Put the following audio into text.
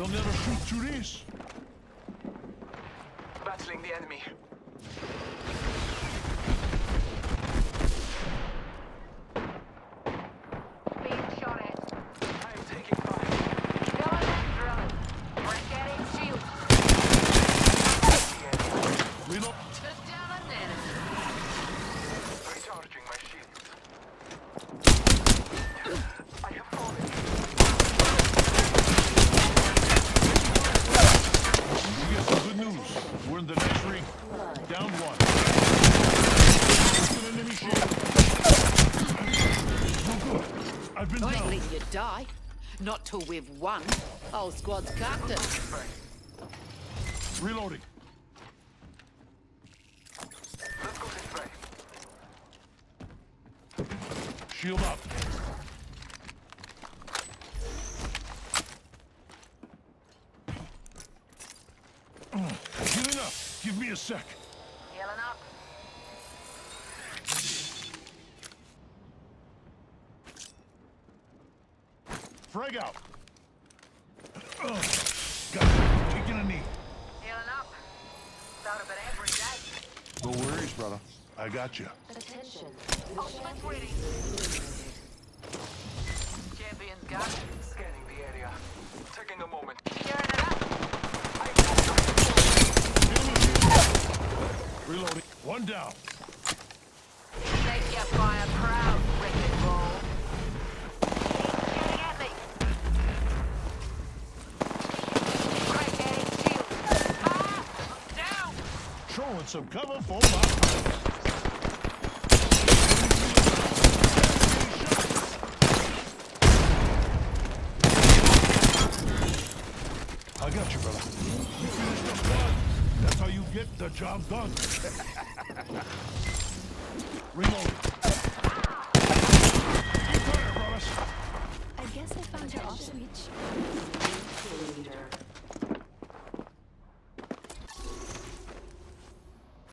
They'll never shoot through this. Battling the enemy. Being shot at. I am taking fire. Going after us. We're getting shields. Reload. Took down an enemy. Recharging my shields. I have fallen. We get some good news. We're in the next ring. Down one. An enemy shield. No good. I've been I ain't down. letting you die. Not till we've won. Whole squad's captain. Reloading. Let's go this way. Shield up. Healing up. Give me a sec. Healing up. Frag out. Got it. Taking a knee. Healing up. Thought of it every day. No worries, brother. I got you. Attention. Ultimate's ready. Champion's got it. Scanning the area. Taking a moment. Gearing it up. Reloading. One down. Take your fire proud, wrecking ball. Shooting at me. Crack adding shield. Ah! Down! Throwing some cover for my... I got you, brother. You finished the squad. That's how you get the job done. Reloading.